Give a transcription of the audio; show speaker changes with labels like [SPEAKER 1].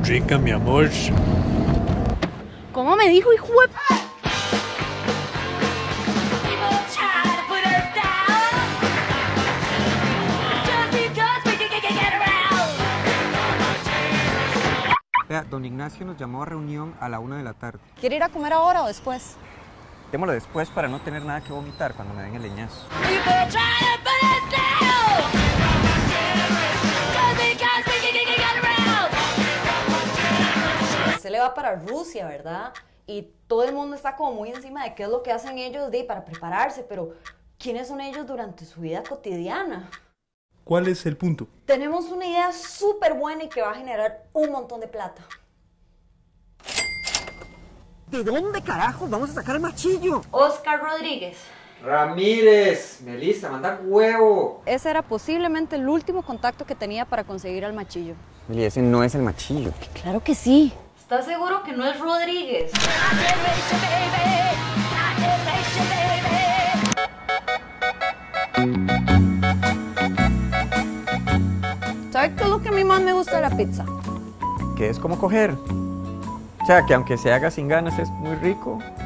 [SPEAKER 1] Rica, mi amor.
[SPEAKER 2] ¿Cómo me dijo, hijo de...
[SPEAKER 3] Vea, don Ignacio nos llamó a reunión a la 1 de la tarde.
[SPEAKER 4] ¿Quiere ir a comer ahora o después?
[SPEAKER 3] Démoslo después para no tener nada que vomitar cuando me den el leñazo.
[SPEAKER 4] Se le va para Rusia, ¿verdad? Y todo el mundo está como muy encima de qué es lo que hacen ellos para prepararse, pero ¿quiénes son ellos durante su vida cotidiana?
[SPEAKER 1] ¿Cuál es el punto?
[SPEAKER 4] Tenemos una idea súper buena y que va a generar un montón de plata.
[SPEAKER 3] ¿De dónde carajos vamos a sacar el machillo?
[SPEAKER 4] Oscar Rodríguez.
[SPEAKER 3] Ramírez, Melissa, manda huevo.
[SPEAKER 4] Ese era posiblemente el último contacto que tenía para conseguir al machillo.
[SPEAKER 3] Meli, ese no es el machillo.
[SPEAKER 4] Claro que sí. ¿Estás seguro que no es Rodríguez? ¿Sabes qué es lo que a mí más me gusta de la pizza?
[SPEAKER 3] Que es como coger. O sea, que aunque se haga sin ganas es muy rico.